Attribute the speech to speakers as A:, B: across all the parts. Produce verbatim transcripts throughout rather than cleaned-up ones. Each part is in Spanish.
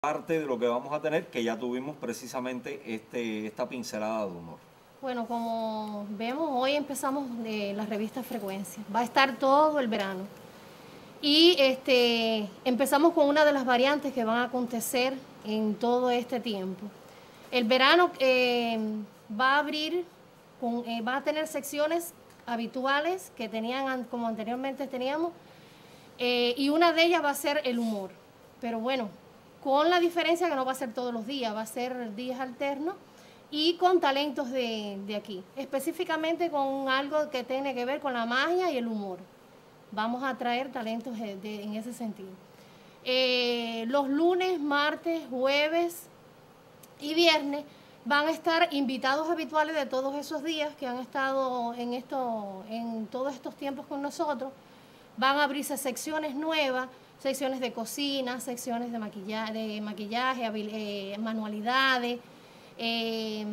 A: parte de lo que vamos a tener, que ya tuvimos precisamente este, esta pincelada de humor.
B: Bueno, como vemos, hoy empezamos de la revista Frecuencia. Va a estar todo el verano. Y este, empezamos con una de las variantes que van a acontecer en todo este tiempo. El verano eh, va a abrir, con, eh, va a tener secciones habituales que tenían, como anteriormente teníamos, eh, y una de ellas va a ser el humor. Pero bueno, con la diferencia que no va a ser todos los días, va a ser días alternos y con talentos de, de aquí, específicamente con algo que tiene que ver con la magia y el humor. Vamos a traer talentos de, de, en ese sentido. Eh, los lunes, martes, jueves y viernes van a estar invitados habituales de todos esos días que han estado en, esto, en todos estos tiempos con nosotros. Van a abrirse secciones nuevas, secciones de cocina, secciones de maquillaje, de maquillaje eh, manualidades, eh,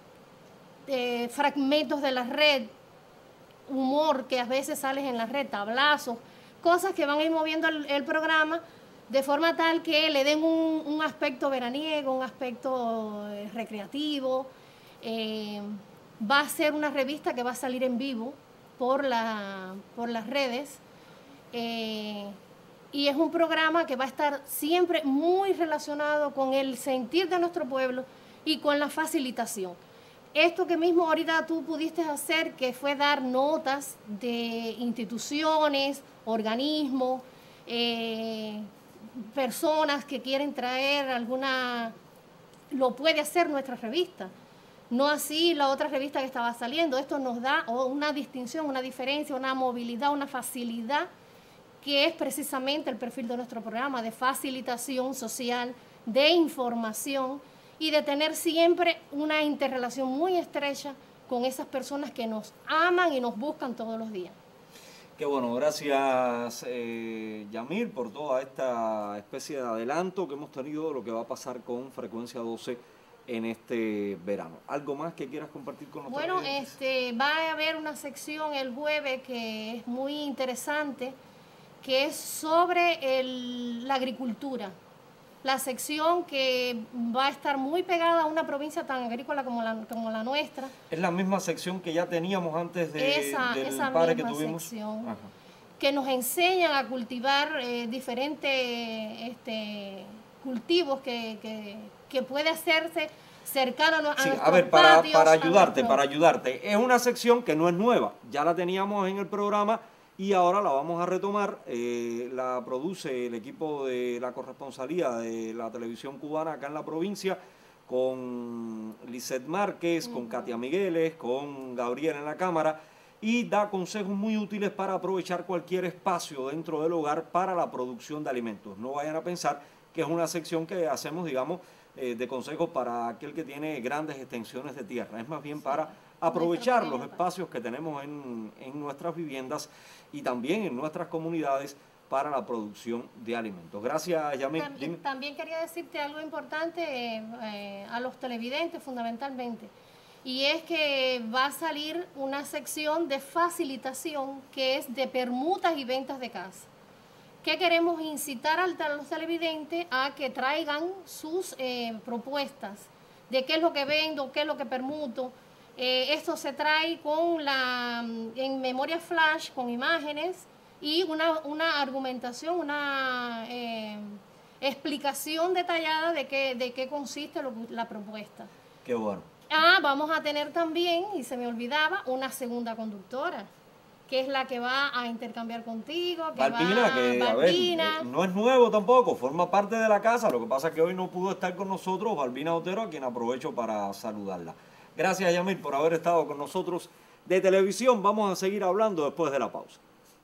B: eh, fragmentos de la red, humor que a veces sale en la red, tablazos, cosas que van a ir moviendo el, el programa de forma tal que le den un, un aspecto veraniego, un aspecto eh, recreativo. Eh, va a ser una revista que va a salir en vivo por, la, por las redes. Eh, y es un programa que va a estar siempre muy relacionado con el sentir de nuestro pueblo y con la facilitación. Esto que mismo ahorita tú pudiste hacer, que fue dar notas de instituciones, organismos, eh, personas que quieren traer alguna, lo puede hacer nuestra revista. No así la otra revista que estaba saliendo. Esto nos da una distinción, una diferencia, una movilidad, una facilidad, que es precisamente el perfil de nuestro programa, de facilitación social, de información y de tener siempre una interrelación muy estrecha con esas personas que nos aman y nos buscan todos los días.
A: Qué bueno, gracias eh, Yamil por toda esta especie de adelanto que hemos tenido de lo que va a pasar con Frecuencia doce en este verano. ¿Algo más que quieras compartir con nosotros?
B: Bueno, este, va a haber una sección el jueves que es muy interesante, que es sobre el, la agricultura. La sección que va a estar muy pegada a una provincia tan agrícola como la, como la nuestra.
A: Es la misma sección que ya teníamos antes de,
B: esa,
A: del
B: esa
A: pare
B: misma
A: que tuvimos.
B: Sección,
A: Ajá.
B: Que nos enseñan a cultivar eh, diferentes este, cultivos que, que, que puede hacerse cercano a,
A: sí,
B: a
A: a ver, para,
B: patios,
A: para ayudarte,
B: nuestro...
A: para ayudarte. Es una sección que no es nueva, ya la teníamos en el programa y ahora la vamos a retomar. Eh, la produce el equipo de la corresponsalía de la televisión cubana acá en la provincia, con Lisette Márquez, uh-huh. con Katia Migueles, con Gabriel en la cámara, y da consejos muy útiles para aprovechar cualquier espacio dentro del hogar para la producción de alimentos. No vayan a pensar que es una sección que hacemos, digamos, eh, de consejos para aquel que tiene grandes extensiones de tierra. Es más bien sí. para aprovechar los espacios que tenemos en, en nuestras viviendas y también en nuestras comunidades para la producción de alimentos. Gracias, Yamil.
B: También, también quería decirte algo importante eh, eh, a los televidentes fundamentalmente, y es que va a salir una sección de facilitación que es de permutas y ventas de casa. Que queremos incitar a los televidentes a que traigan sus eh, propuestas de qué es lo que vendo, qué es lo que permuto. Eh, esto se trae con la, en memoria flash, con imágenes y una, una argumentación, una eh, explicación detallada de qué, de qué consiste lo, la propuesta.
A: Qué bueno.
B: Ah, vamos a tener también, y se me olvidaba, una segunda conductora, que es la que va a intercambiar contigo, que
A: Balbina,
B: va,
A: que
B: Balbina.
A: a ver, no es nuevo tampoco, forma parte de la casa, lo que pasa es que hoy no pudo estar con nosotros Balbina Otero, a quien aprovecho para saludarla. Gracias, Yamil, por haber estado con nosotros de televisión. Vamos a seguir hablando después de la pausa.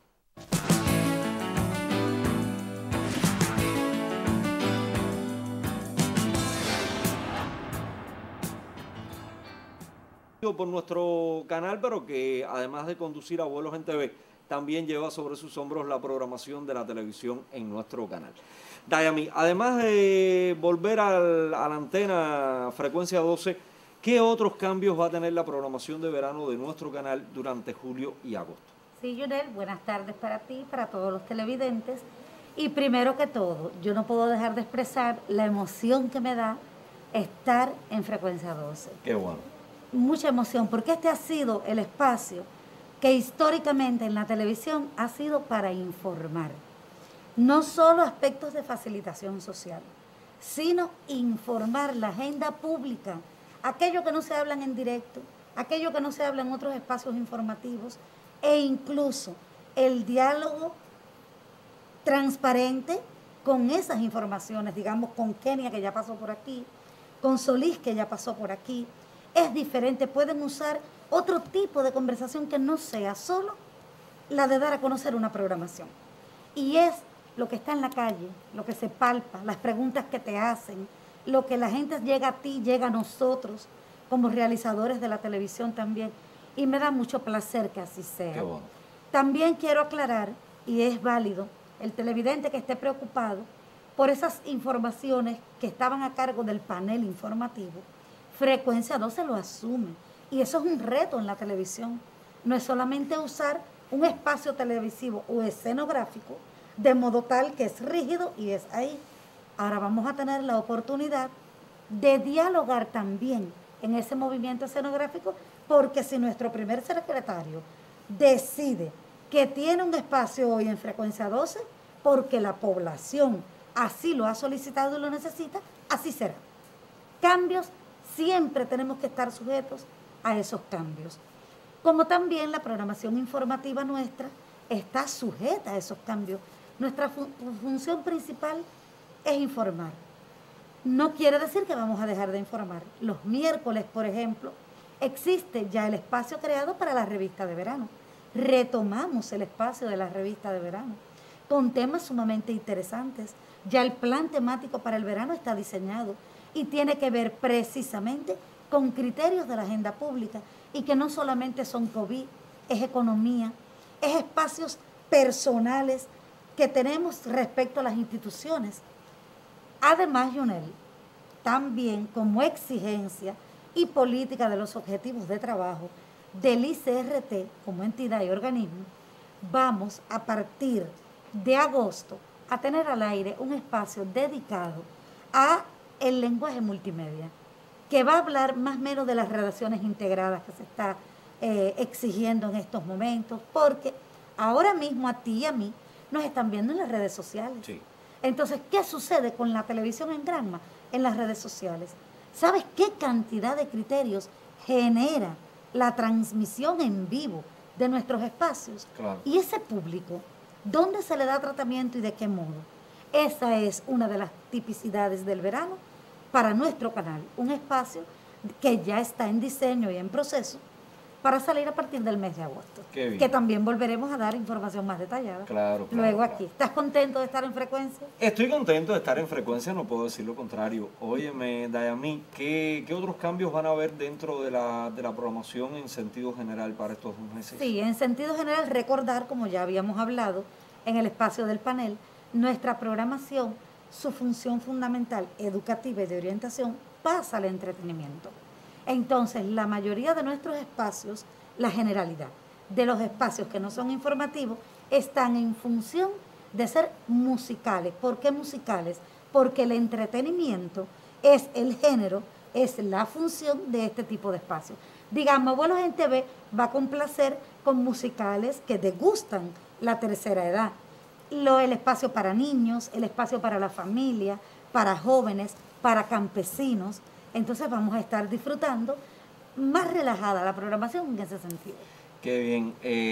A: Por nuestro canal, pero que además de conducir Abuelos en T V, también lleva sobre sus hombros la programación de la televisión en nuestro canal. Dayami, además de volver al, a la antena Frecuencia doce, ¿qué otros cambios va a tener la programación de verano de nuestro canal durante julio y agosto?
C: Sí, Yunel, buenas tardes para ti, para todos los televidentes. Y primero que todo, yo no puedo dejar de expresar la emoción que me da estar en Frecuencia doce.
A: Qué bueno.
C: Mucha emoción, porque este ha sido el espacio que históricamente en la televisión ha sido para informar. No solo aspectos de facilitación social, sino informar la agenda pública, aquello que no se hablan en directo, aquello que no se habla en otros espacios informativos, e incluso el diálogo transparente con esas informaciones, digamos con Kenia, que ya pasó por aquí, con Solís, que ya pasó por aquí. Es diferente, pueden usar otro tipo de conversación que no sea solo la de dar a conocer una programación. Y es lo que está en la calle, lo que se palpa, las preguntas que te hacen, lo que la gente llega a ti, llega a nosotros, como realizadores de la televisión también. Y me da mucho placer que así sea.
A: Qué bueno.
C: También quiero aclarar, y es válido, el televidente que esté preocupado por esas informaciones que estaban a cargo del panel informativo, Frecuencia doce lo asume. Y eso es un reto en la televisión. No es solamente usar un espacio televisivo o escenográfico de modo tal que es rígido y es ahí. Ahora vamos a tener la oportunidad de dialogar también en ese movimiento escenográfico, porque si nuestro primer secretario decide que tiene un espacio hoy en Frecuencia doce, porque la población así lo ha solicitado y lo necesita, así será. Cambios, siempre tenemos que estar sujetos a esos cambios. Como también la programación informativa nuestra está sujeta a esos cambios. Nuestra fun- función principal es informar. No quiere decir que vamos a dejar de informar. Los miércoles, por ejemplo, existe ya el espacio creado para la revista de verano. Retomamos el espacio de la revista de verano con temas sumamente interesantes. Ya el plan temático para el verano está diseñado y tiene que ver precisamente con criterios de la agenda pública, y que no solamente son COVID, es economía, es espacios personales que tenemos respecto a las instituciones. Además, Yunel, también como exigencia y política de los objetivos de trabajo del I C R T como entidad y organismo, vamos a partir de agosto a tener al aire un espacio dedicado a el lenguaje multimedia, que va a hablar más o menos de las redacciones integradas que se está eh, exigiendo en estos momentos, porque ahora mismo a ti y a mí nos están viendo en las redes sociales.
A: Sí.
C: Entonces, ¿qué sucede con la televisión en Granma? En las redes sociales. ¿Sabes qué cantidad de criterios genera la transmisión en vivo de nuestros espacios?
A: Claro.
C: Y ese público, ¿dónde se le da tratamiento y de qué modo? Esa es una de las tipicidades del verano para nuestro canal, un espacio que ya está en diseño y en proceso para salir a partir del mes de agosto.
A: Qué bien.
C: Que también volveremos a dar información más detallada.
A: Claro, claro,
C: Luego
A: claro.
C: aquí. ¿Estás contento de estar en Frecuencia?
A: Estoy contento de estar en Frecuencia, no puedo decir lo contrario. Óyeme, Dayami, ¿qué, qué otros cambios van a haber dentro de la, de la programación en sentido general para estos dos meses?
C: Sí, en sentido general, recordar, como ya habíamos hablado en el espacio del panel, nuestra programación, su función fundamental educativa y de orientación pasa al entretenimiento. Entonces, la mayoría de nuestros espacios, la generalidad de los espacios que no son informativos, están en función de ser musicales. ¿Por qué musicales? Porque el entretenimiento es el género, es la función de este tipo de espacios. Digamos, Abuelos en T V va a complacer con musicales que degustan la tercera edad. Lo, el espacio para niños, el espacio para la familia, para jóvenes, para campesinos. Entonces vamos a estar disfrutando más relajada la programación en ese sentido.
A: Qué bien.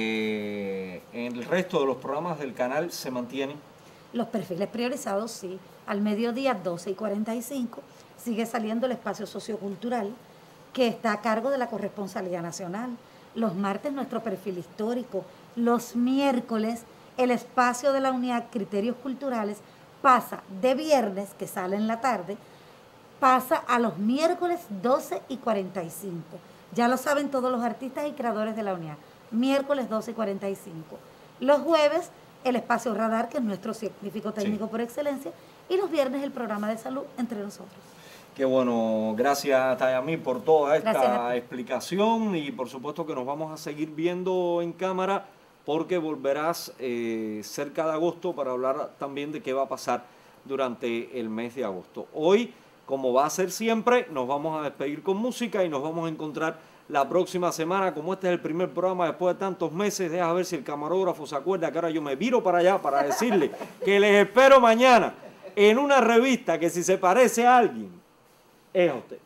A: Eh, ¿En el resto de los programas del canal se mantienen?
C: Los perfiles priorizados, sí. Al mediodía, doce y cuarenta y cinco, sigue saliendo el espacio sociocultural, que está a cargo de la Corresponsalía Nacional. Los martes, nuestro perfil histórico. Los miércoles, el espacio de la unidad Criterios Culturales pasa de viernes, que sale en la tarde, pasa a los miércoles doce y cuarenta y cinco. Ya lo saben todos los artistas y creadores de la unidad. Miércoles doce y cuarenta y cinco. Los jueves, el espacio Radar, que es nuestro científico técnico sí. por excelencia. Y los viernes, el programa de salud entre nosotros.
A: Qué bueno, gracias Dayami por toda esta explicación, y por supuesto que nos vamos a seguir viendo en cámara porque volverás eh, cerca de agosto para hablar también de qué va a pasar durante el mes de agosto. Hoy, como va a ser siempre, nos vamos a despedir con música y nos vamos a encontrar la próxima semana. Como este es el primer programa después de tantos meses, deja ver si el camarógrafo se acuerda que ahora yo me viro para allá para decirle que les espero mañana en una revista que si se parece a alguien, es a usted.